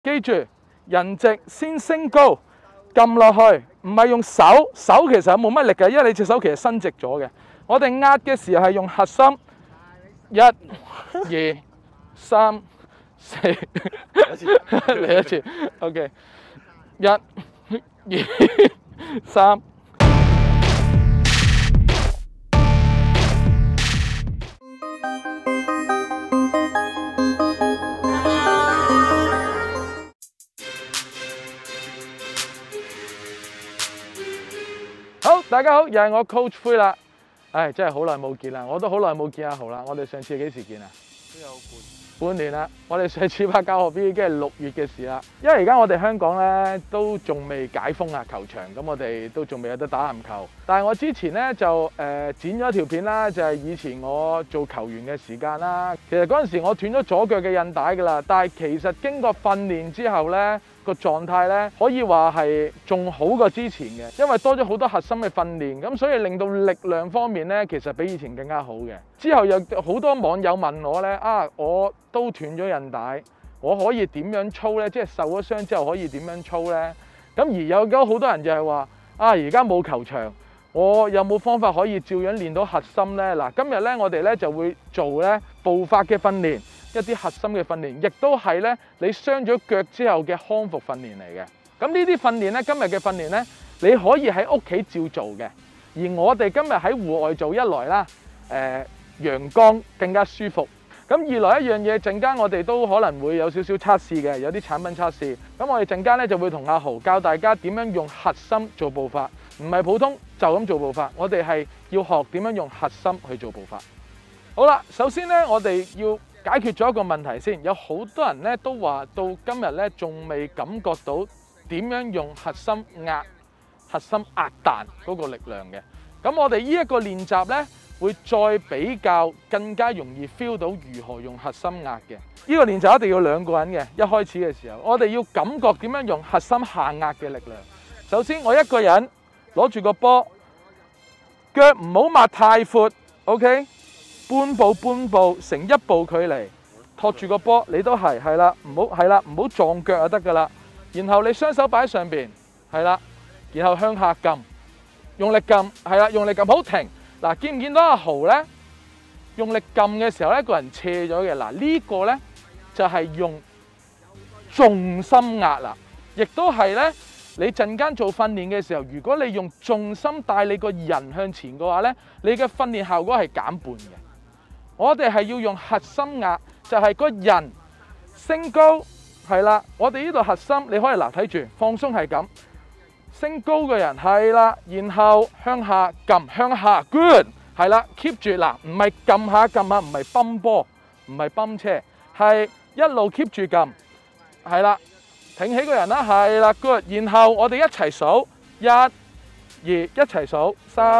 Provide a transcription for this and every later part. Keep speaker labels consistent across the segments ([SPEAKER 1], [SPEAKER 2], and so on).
[SPEAKER 1] 記住，人直先升高，撳落去，唔係用手，手其實冇乜力嘅，因為你隻手其實伸直咗嘅。我哋壓嘅時候係用核心，1、2、3、4，嚟一次 ，OK， 1、2、3。好，大家好，又係我 Coach 灰啦。唉，真係好耐冇見啦，我都好耐冇見阿豪啦。我哋上次幾時見啊？
[SPEAKER 2] 都有
[SPEAKER 1] 半年啦。我哋上次拍教學片已經係6月嘅事啦。因為而家我哋香港咧都仲未解封啊球場，咁我哋都仲未有得打籃球。但係我之前咧就剪咗條片啦，就係以前我做球員嘅時間啦。其實嗰陣時我斷咗左腳嘅韌帶㗎啦，但係其實經過訓練之後咧，個狀態咧可以話係仲好過之前嘅，因為多咗好多核心嘅訓練，咁所以令到力量方面咧其實比以前更加好嘅。之後有好多網友問我咧，我都斷咗韌帶，我可以點樣操咧？即係受咗傷之後可以點樣操咧？咁而有好多人就係話而家冇球場，我有冇方法可以照樣練到核心咧？嗱，今日咧我哋咧就會做咧步法嘅訓練。一啲核心嘅訓練，亦都係咧你傷咗腳之後嘅康復訓練嚟嘅。咁呢啲訓練咧，今日嘅訓練咧，你可以喺屋企照做嘅。而我哋今日喺戶外做，一來啦，陽光更加舒服。咁二來一樣嘢，陣間我哋都可能會有少少測試嘅，有啲產品測試。咁我哋陣間咧就會同阿豪教大家點樣用核心做步法，唔係普通就咁做步法。我哋係要學點樣用核心去做步法。好啦，首先咧，我哋要解決咗一個問題先，有好多人咧都話到今日咧仲未感覺到點樣用核心壓彈嗰個力量嘅。咁我哋呢一個練習咧會再比較更加容易 feel 到如何用核心壓嘅。呢個練習一定要兩個人嘅，一開始嘅時候，我哋要感覺點樣用核心下壓嘅力量。首先我一個人攞住個波，腳唔好擘太闊 ，OK？半步成一步距離，托住個波，你都係啦，唔好撞腳就得噶啦。然後你雙手擺喺上邊，係啦，然後向下撳，用力撳，係啦，用力撳，好停。嗱，見唔見到阿豪咧？用力撳嘅時候咧，個人斜咗嘅。嗱，呢個咧就係用重心壓啦，亦都係咧你陣間做訓練嘅時候，如果你用重心帶你個人向前嘅話咧，你嘅訓練效果係減半嘅。我哋係要用核心壓，就係個人升高，係啦。我哋呢度核心，你可以睇住放鬆係咁，升高嘅人係啦，然後向下撳，向下 good 係啦 ，keep 住嗱，唔係撳下，唔係泵波，唔係泵車，係一路 keep 住撳，係啦，挺起個人啦，係啦 good， 然後我哋一齊數1、2，一齊數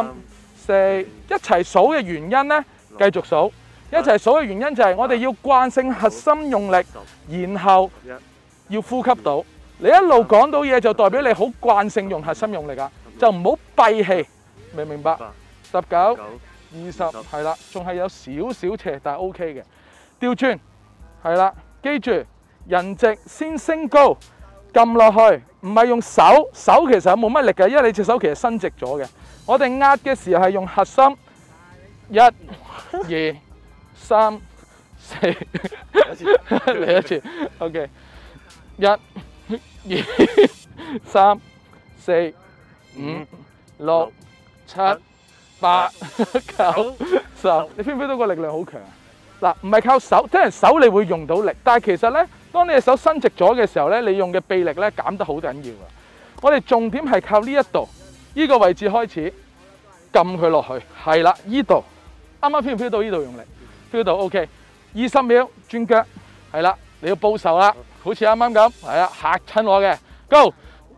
[SPEAKER 1] 3、4，一齊數嘅原因咧，繼續數。一齊數嘅原因就係我哋要慣性核心用力，然後要呼吸到。你一路講到嘢就代表你好慣性用核心用力啊，就唔好閉氣，明唔明白？19、20係啦，仲係有少少斜，但係 OK 嘅。調轉係啦，記住人直先升高，撳落去，唔係用手，手其實冇乜力嘅，因為你隻手其實伸直咗嘅。我哋壓嘅時候係用核心，1、2、3、4，嚟一次 ，OK， 1、2、3、4、5、6、7、8、9、10，你 feel 唔 feel 到個力量好強啊？嗱，唔係靠手，即係手你會用到力，但係其實咧，當你嘅手伸直咗嘅時候咧，你用嘅臂力咧減得好緊要啊！我哋重點係靠呢一度，呢個位置開始撳佢落去，係啦，呢度啱啱 feel 唔 feel 到呢度用力？feel 到 OK， 20秒轉腳，係啦，你要報仇啦，好似啱啱咁，係啊，嚇親我嘅 ，Go，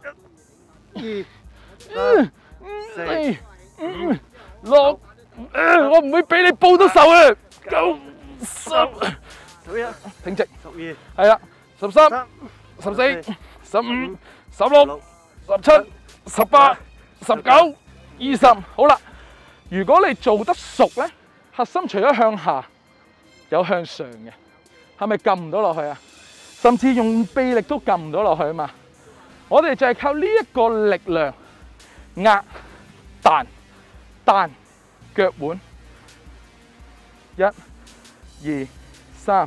[SPEAKER 2] 1、2、3、4、5、
[SPEAKER 1] 6，我唔會俾你報到仇嘅 ，Go， 10、
[SPEAKER 2] 11、
[SPEAKER 1] 挺直，
[SPEAKER 2] 12、
[SPEAKER 1] 係啦，13、14、15、16、17、18、19、20，好啦，如果你做得熟咧，核心除咗向下，有向上嘅，係咪撳唔到落去啊？ 甚至用臂力都撳唔到落去啊嘛。我哋就係靠呢一個力量壓彈彈腳腕， 1、2、3，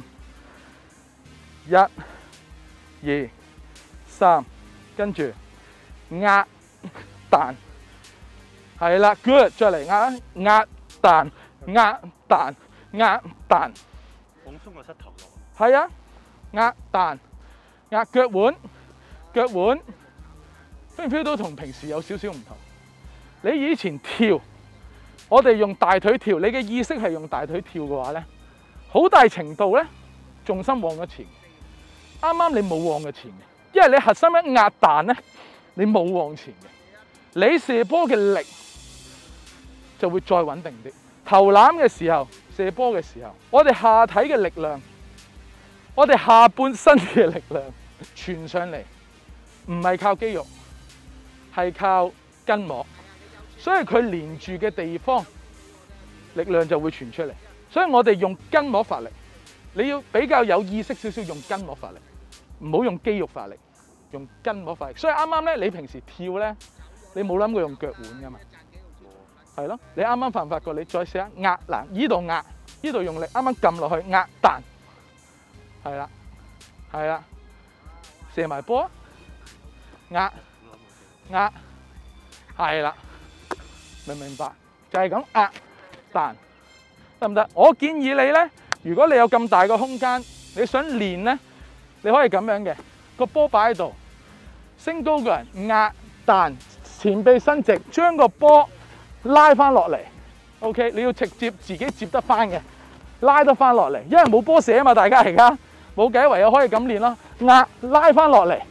[SPEAKER 1] 1、2、3，跟住壓彈，係啦 ，good， 再嚟壓彈壓彈壓彈，
[SPEAKER 2] 放鬆個膝頭落。
[SPEAKER 1] 係啊，壓彈壓腳腕，腳腕 feel 唔 feel 到同平時有少少唔同？你以前跳，我哋用大腿跳，你嘅意識係用大腿跳嘅話咧，好大程度咧重心往咗前。啱啱你冇往嘅前嘅，因為你核心一壓彈咧，你冇往前嘅，你射波嘅力就會再穩定啲。投籃嘅時候，射波嘅時候，我哋下體嘅力量，我哋下半身嘅力量傳上嚟，唔係靠肌肉，係靠筋膜，所以佢連住嘅地方力量就會傳出嚟。所以我哋用筋膜發力，你要比較有意識少少用筋膜發力，唔好用肌肉發力，用筋膜發力。所以啱啱咧，你平時跳咧，你冇諗過用腳腕噶嘛？係咯，你啱啱發唔發覺？你再試下壓嗱，依度壓，依度用力，啱啱撳落去壓彈，係啦，係啦，射埋波，壓壓，係啦，明唔明白？就係咁壓彈，得唔得？我建議你咧，如果你有咁大個空間，你想練咧，你可以咁樣嘅，個波擺喺度，升高個人壓彈，前臂伸直，將個波拉翻落嚟。OK， 你要直接自己接得翻嘅，拉得翻落嚟，因為冇波射啊嘛，大家而家冇計，唯有可以咁練咯。壓拉翻落嚟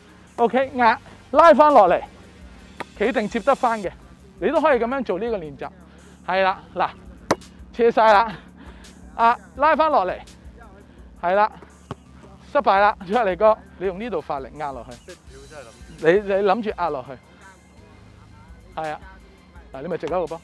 [SPEAKER 1] ，OK， 壓拉翻落嚟，企定接得翻嘅，你都可以咁樣做呢個練習。係啦，嗱，斜晒啦，拉翻落嚟，係啦，失敗啦，出嚟哥，你用呢度發力壓落去，你諗住壓落去，係啊，嗱，你咪直咗個波，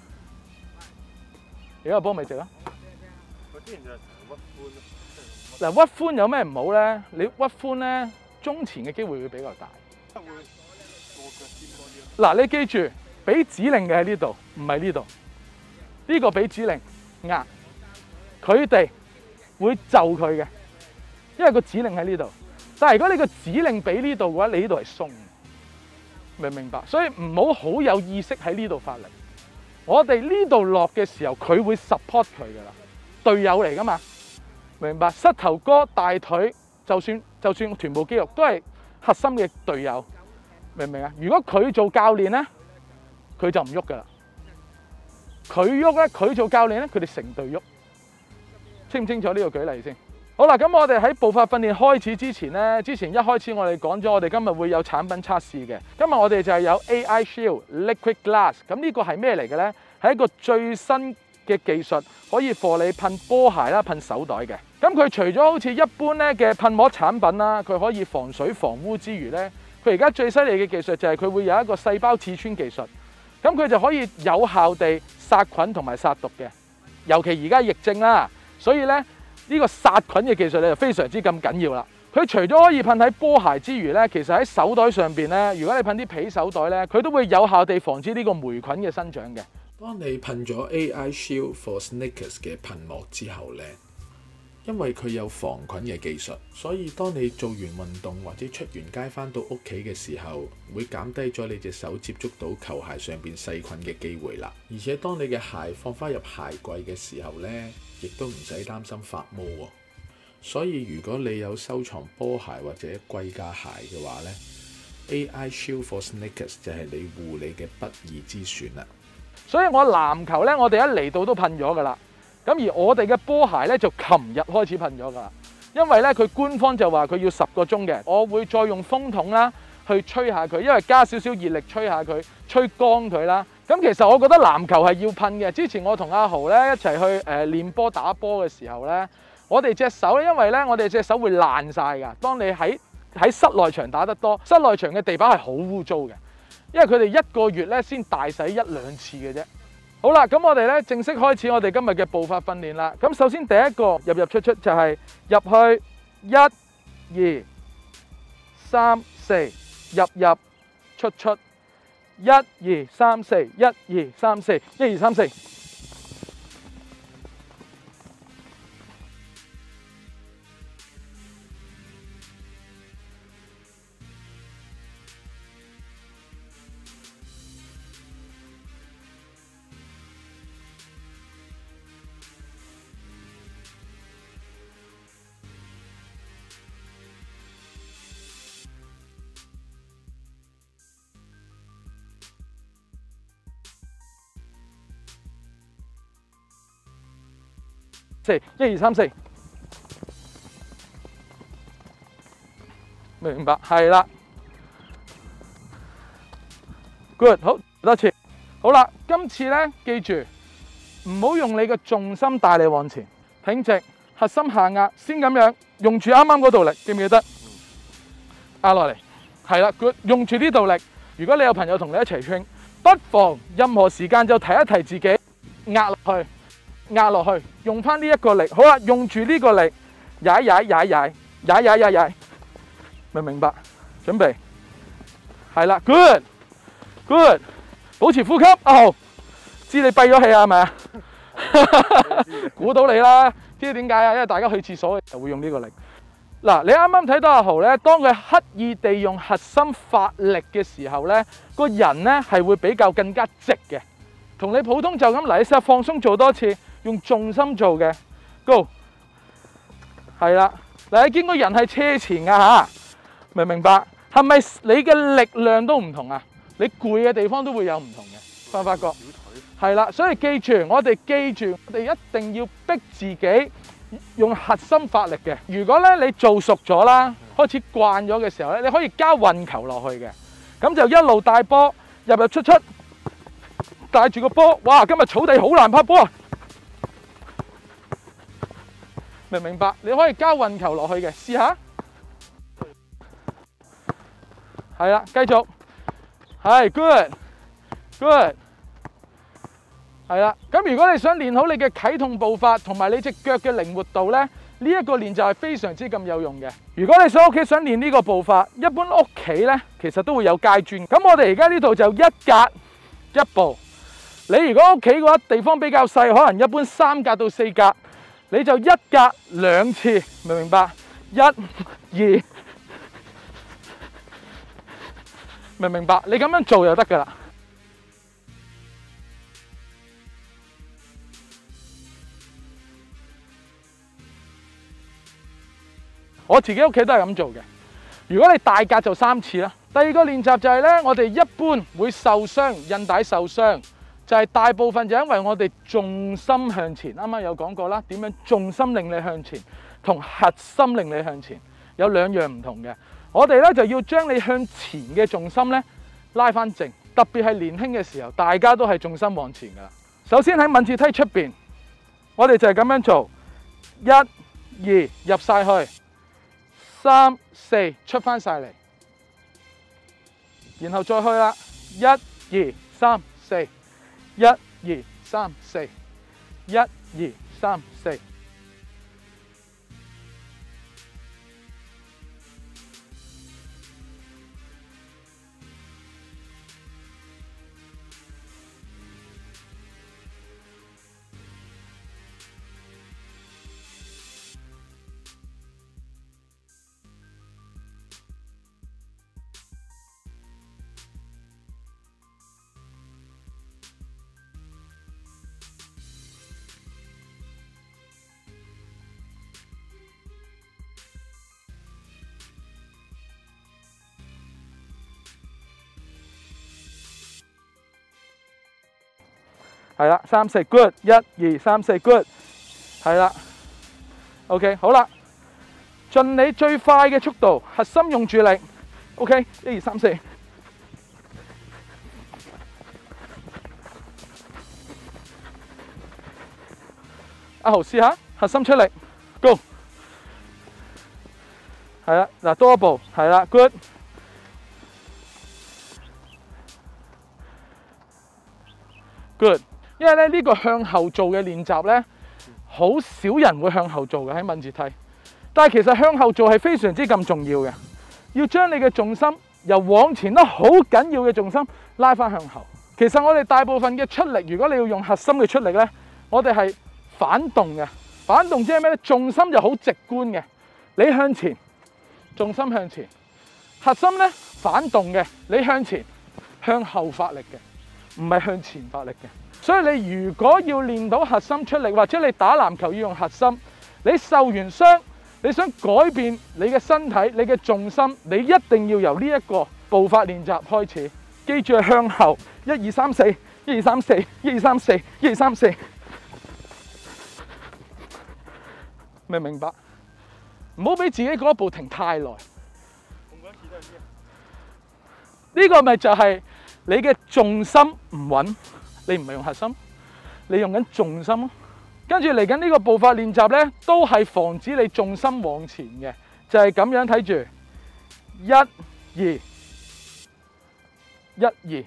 [SPEAKER 1] 而家個波咪直咯。
[SPEAKER 2] 我之前就係成日屈髋咯。
[SPEAKER 1] 嗱，屈髋有咩唔好咧？你屈髋咧，中前嘅機會會比較大。
[SPEAKER 2] 會過腳尖多啲咯。
[SPEAKER 1] 嗱，你記住，俾指令嘅喺呢度，唔係呢度。呢個俾指令壓，佢哋會就佢嘅，因為個指令喺呢度。但係如果你個指令俾呢度嘅話，你呢度係鬆，明唔明白？所以唔好好有意識喺呢度發力。我哋呢度落嘅時候，佢會 support 佢噶啦，隊友嚟噶嘛，明白？膝頭哥、大腿，就算臀部肌肉都係核心嘅隊友，明唔明啊？如果佢做教練咧，佢就唔喐噶啦。佢喐咧，佢做教練咧，佢哋成隊喐，清唔清楚呢個舉例先？好啦，咁我哋喺步法訓練開始之前咧，一開始我哋講咗，我哋今日會有產品測試嘅。今日我哋就係有 AI Shield Liquid Glass， 咁呢個係咩嚟嘅咧？係一個最新嘅技術，可以幫你噴波鞋啦、噴手袋嘅。咁佢除咗好似一般咧嘅噴膜產品啦，佢可以防水防污之餘咧，佢而家最犀利嘅技術就係佢會有一個細胞刺穿技術。咁佢就可以有效地殺菌同埋殺毒嘅，尤其而家疫症啦，所以咧呢個殺菌嘅技術咧就非常之咁緊要啦。佢除咗可以噴喺波鞋之餘咧，其實喺手袋上邊咧，如果你噴啲皮手袋咧，佢都會有效地防止呢個霉菌嘅生長嘅。
[SPEAKER 3] 當你噴咗 AI Shield for Sneakers 嘅噴膜之後咧，因為佢有防菌嘅技術，所以當你做完運動或者出完街返到屋企嘅時候，會減低咗你隻手接觸到球鞋上邊細菌嘅機會啦。而且當你嘅鞋放返入鞋櫃嘅時候咧，亦都唔使擔心發毛喎。所以如果你有收藏波鞋或者貴價鞋嘅話咧， AI Shield for Sneakers 就係你護理嘅不二之選啦。
[SPEAKER 1] 所以我籃球咧，我哋一嚟到都噴咗噶啦。咁而我哋嘅波鞋咧就琴日開始噴咗㗎啦，因為咧佢官方就話佢要10個鐘嘅，我會再用風筒啦去吹下佢，因為加少少熱力吹下佢，吹乾佢啦。咁其實我覺得籃球係要噴嘅。之前我同阿豪咧一齊去練波打波嘅時候咧，我哋隻手咧，因為咧我哋隻手會爛晒㗎。當你喺室內場打得多，室內場嘅地板係好污糟嘅，因為佢哋1個月咧先大洗1-2次嘅啫。好啦，咁我哋咧正式開始我哋今日嘅步法訓練啦。咁首先第一個入出就係入去1、 2、3、4，入入出出。1、2、3、4，1、2、3、4，1、2、3、4。1、2、3、4，明白，係啦 ，good， 好，多次，好啦，今次咧記住唔好用你嘅重心帶你往前，挺直，核心下壓，先咁樣，用住啱啱嗰度力，記唔記得？壓落嚟，係啦 ，good， 用住呢度力。如果你有朋友同你一齊 train，不妨任何時間就提一提自己，壓落去。壓落去，用翻呢一個力，好啦，用住呢個力，踩，明唔明白？準備，係啦 ，good， 保持呼吸，阿豪，知你閉咗氣啊，係咪啊？估到你啦，知點解啊？因為大家去廁所就會用呢個力。嗱，你啱啱睇到阿豪咧，當佢刻意地用核心發力嘅時候咧，個人咧係會比較更加直嘅，同你普通就咁嚟，你試下放鬆做多次。用重心做嘅 ，Go， 係啦。嗱，你見個人係斜前噶嚇，明唔明白？係咪你嘅力量都唔同啊？你攰嘅地方都會有唔同嘅，發唔發覺？係啦，所以記住，我哋一定要逼自己用核心發力嘅。如果咧你做熟咗啦，開始慣咗嘅時候咧，你可以加運球落去嘅，咁就一路帶波入入出出，帶住個波。哇！今日草地好難拍波啊！明唔明白？你可以加運球落去嘅，試下。係啦，繼續。係 good。係啦，咁如果你想練好你嘅啟動步伐同埋你隻腳嘅靈活度咧，呢一個練習係非常之咁有用嘅。如果你想屋企想練呢個步伐，一般屋企咧其實都會有階磚。咁我哋而家呢度就一格一步。你如果屋企嘅話地方比較細，可能一般3格到4格。你就一格2次，明唔明白？1、2，明唔明白？你咁樣做就得㗎啦。我自己屋企都係咁做嘅。如果你大格就3次啦。第二個練習就係咧，我哋一般會受傷，韌帶受傷。就係大部分就因為我哋重心向前，啱啱有講過啦，點樣重心令你向前，同核心令你向前有2樣唔同嘅。我哋咧就要將你向前嘅重心咧拉翻正，特別係年輕嘅時候，大家都係重心往前噶啦。首先喺敏捷梯出邊，我哋就係咁樣做，1、2入晒去，3、4出翻晒嚟，然後再去啦，1、2、3、4。1、2、3、4，1、2、3、4。係啦，3、4 good， 1、2、3、4 good， 係啦 ，OK， 好啦，盡你最快嘅速度，核心用住力 ，OK， 1、2、3、4。阿豪試下，核心出力 ，Go， 係啦，嗱多一步，係啦 ，good。Good， 因為咧呢個向後做嘅練習咧，好少人會向後做嘅喺敏捷梯。 但係其實向後做係非常之咁重要嘅，要將你嘅重心由往前得好緊要嘅重心拉翻向後。其實我哋大部分嘅出力，如果你要用核心嘅出力呢，我哋係反動嘅。反動即係咩呢？重心就好直觀嘅，你向前，重心向前；核心呢，反動嘅，你向前，向後發力嘅，唔係向前發力嘅。所以你如果要練到核心出力，或者你打籃球要用核心，你受完傷，你想改變你嘅身體、你嘅重心，你一定要由呢一個步伐練習開始。記住係向後，1、2、3、4，1、2、3、4，1、2、3、4，1、2、3、4，明唔明白？唔好俾自己嗰一步停太耐。呢個咪就係你嘅重心唔穩，你唔係用核心，你用緊重心咯。跟住嚟緊呢個步伐練習呢，都係防止你重心往前嘅，就係咁樣睇住，1、2、1、2，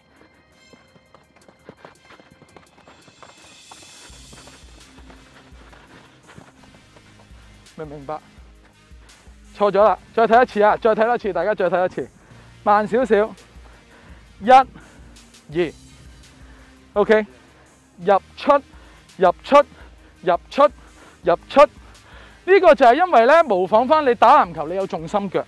[SPEAKER 1] 明唔明白？錯咗啦，再睇一次啊！再睇多次，大家再睇一次，慢少少，1、2 ，OK， 入出入出入出入出，呢個就係因為咧模仿翻你打籃球，你有重心腳。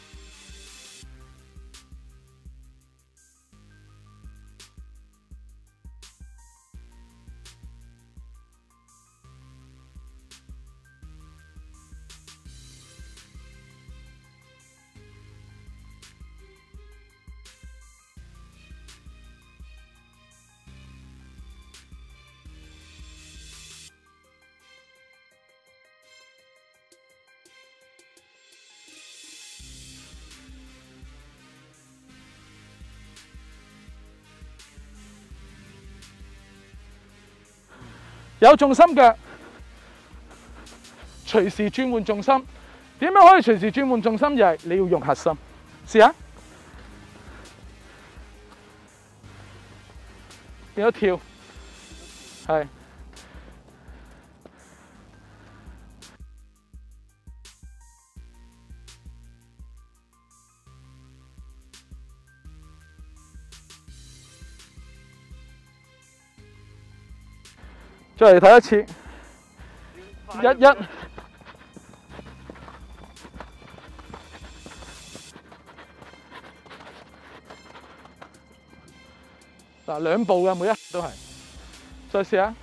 [SPEAKER 1] 有重心腳，隨時轉換重心。點樣可以隨時轉換重心？就係你要用核心。試下，變咗跳，係。再嚟睇一次，1、1，嗱兩步嘅每一都係，再試下，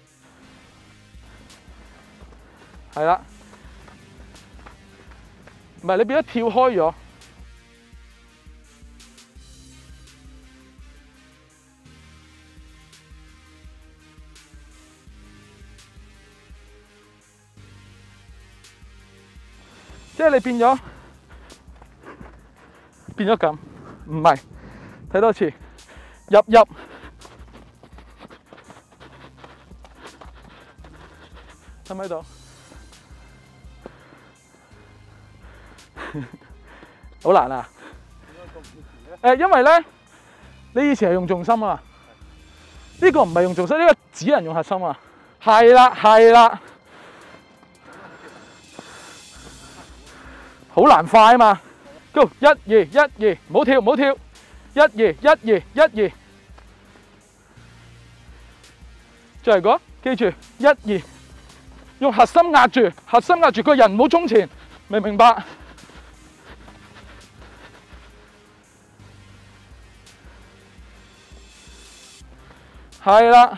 [SPEAKER 1] 係啦，唔係你變咗跳開咗。即係你變咗咁，唔係睇多次，入，喺唔喺度？好難啊！因為咧，你以前係用重心啊，呢個唔係用重心，呢個只能用核心啊。係啦。好難快啊嘛 ，Go 1、2、1、2，唔好跳，1、2、1、2、1、2，再嚟個，記住1、2，用核心壓住，個人唔好衝前，明唔明白？係啦，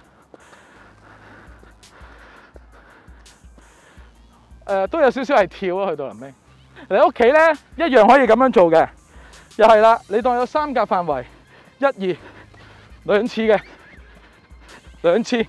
[SPEAKER 1] 都有少少係跳啊，去到臨尾。你屋企咧一樣可以咁樣做嘅，又係啦。你當有3格範圍，1、2，兩次嘅，兩次。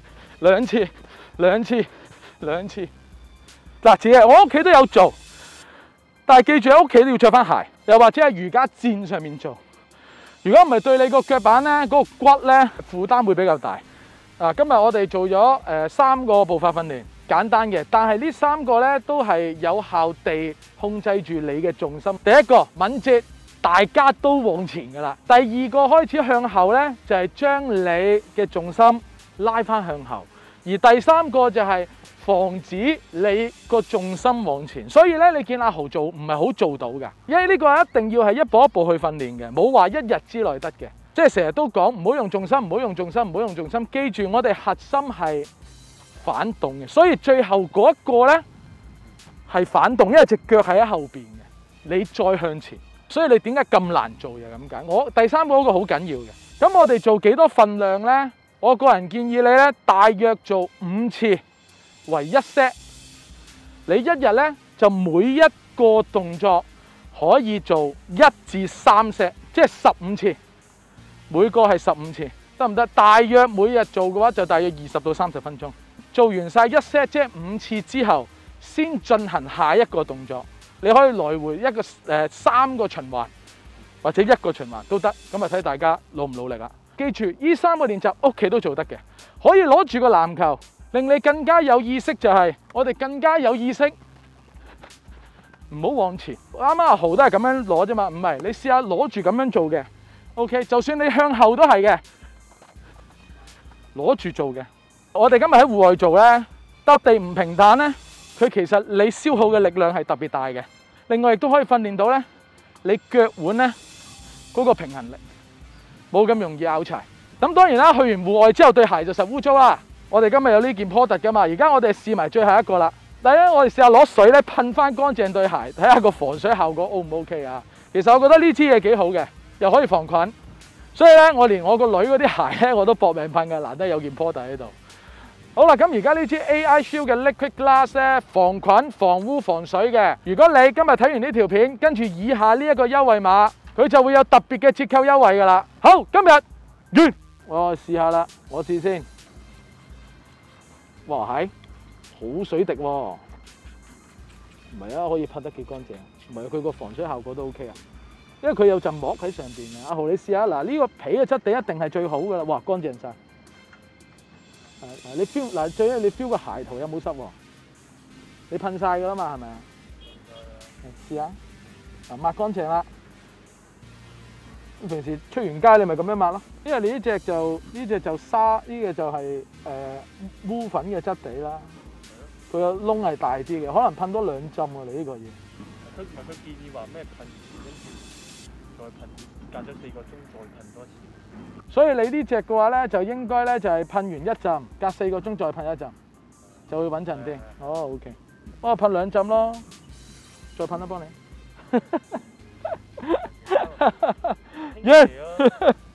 [SPEAKER 1] 嗱，自己我屋企都有做，但係記住喺屋企都要着翻鞋，又或者喺瑜伽墊上面做。如果唔係對你個腳板咧嗰個骨咧負擔會比較大。今日我哋做咗3個步伐訓練。簡單嘅，但係呢3個咧都係有效地控制住你嘅重心。第一個敏捷，大家都往前噶啦。第二個開始向後咧，就係將你嘅重心拉翻向後。而第3個就係防止你個重心往前。所以咧，你見阿豪做唔係好做到㗎，因為呢個一定要係一步一步去訓練嘅，冇話一日之內得嘅。即係成日都講唔好用重心，唔好用重心，唔好用重心。記住，我哋核心係反動嘅，所以最後嗰一個咧係反動，因為隻腳係喺後邊嘅，你再向前。所以你點解咁難做就咁解？我第三個嗰個好緊要嘅。咁我哋做幾多份量呢？我個人建議你咧，大約做5次為1 set。你一日咧就每一個動作可以做1至3 set，即係15次，每個係15次，得唔得？大約每日做嘅話就大約20到30分鐘。做完晒1 set 即係5次之後，先進行下一個動作。你可以來回一個3個循環，或者1個循環都得。咁啊睇大家努唔努力啦。記住，呢3個練習屋企都做得嘅，可以攞住個籃球，令你更加有意識。就係我哋更加有意識，唔好往前。啱啱阿豪都係咁樣攞啫嘛，唔係你試下攞住咁樣做嘅。OK， 就算你向後都係嘅，攞住做嘅。我哋今日喺戶外做咧，笪地唔平坦咧，佢其實你消耗嘅力量係特別大嘅。另外亦都可以訓練到咧，你腳腕咧嗰個平衡力冇咁容易拗柴。咁當然啦，去完戶外之後對鞋就實污糟啦。我哋今日有呢件 product 噶嘛，而家我哋試埋最後一個啦。第一，我哋試下攞水咧噴翻乾淨對鞋，睇下個防水效果 O 唔 OK 啊？其實我覺得呢支嘢幾好嘅，又可以防菌。所以咧，我連我個女嗰啲鞋咧我都搏命噴嘅，難得有件 product 喺度。好啦，咁而家呢支 AI Shield 嘅 Liquid Glass 咧，防菌、防污、防水嘅。如果你今日睇完呢條片，跟住以下呢一個優惠碼，佢就會有特別嘅折扣優惠噶啦。好，今日完，我試下啦，我試先。哇，係好水滴喎，唔係啊，可以噴得幾乾淨。唔係，佢個防水效果都 OK 啊，因為佢有陣膜喺上邊嘅。阿豪，你試下嗱，呢個皮嘅質地一定係最好噶啦。哇，乾淨晒。你 feel 嗱，最緊要你 feel 個鞋頭有冇濕喎？你噴晒噶啦嘛，係咪啊？試下，抹乾淨啦。平時出完街你咪咁樣抹咯，因為你呢隻就沙，呢個就係污粉嘅質地啦。佢個窿係大啲嘅，可能噴多2針喎。你呢個嘢。
[SPEAKER 2] 佢唔係佢建議話咩噴完跟住再噴，隔咗4個鐘再噴多次。
[SPEAKER 1] 所以你呢隻嘅話咧，就應該咧就係噴完1陣，隔4個鐘再噴1陣，就會穩陣啲。哦 ，OK， 我噴2陣咯，再噴一幫你。完。